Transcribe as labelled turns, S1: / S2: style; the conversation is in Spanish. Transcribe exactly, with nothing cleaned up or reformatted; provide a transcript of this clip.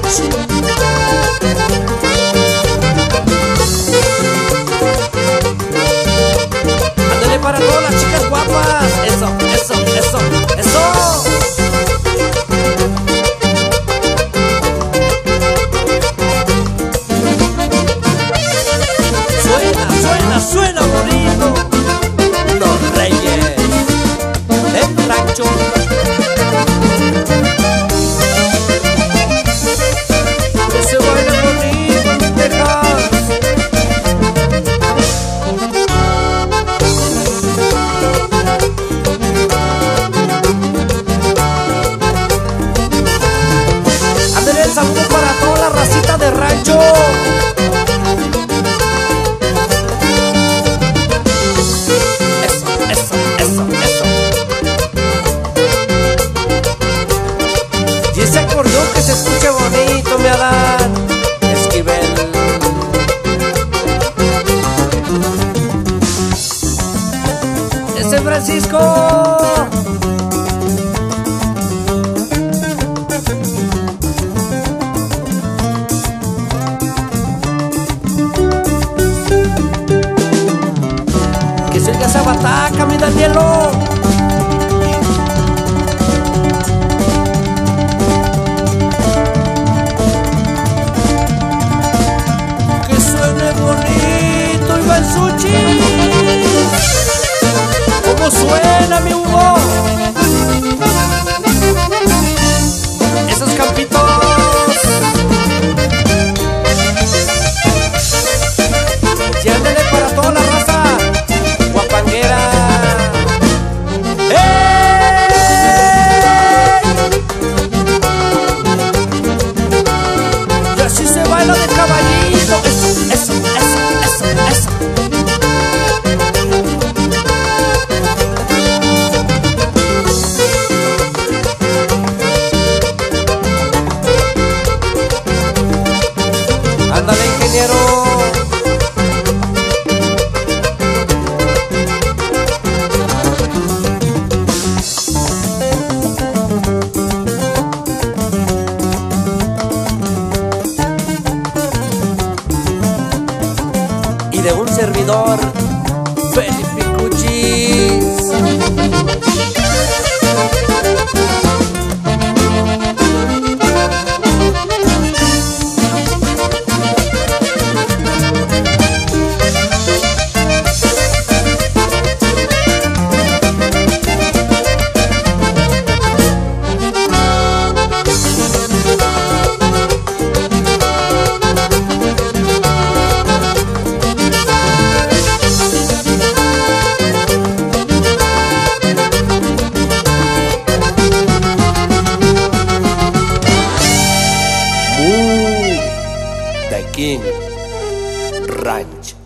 S1: Ándale para todas las chicas guapas. Eso, eso, eso, eso. Suena, suena, suena bonito. Los reyes del rancho. Que se baila bonito en Texas. Ándale el saludo para toda la racita de rancho. Y ese acordeón que se escuche bonito, me Adán Esquivel. Ese Francisco. Que se oiga esa bataca, mi Danielo. ¿Cómo suena, mi Hugo? Esos campitos. Y ándale para toda la raza guapanguera. ¡Ey! Y así se baila de caballito. Eso, eso, eso, eso, eso. Ándale, ingeniero. Y de un servidor, Felipe Cuchis. The King Ranch.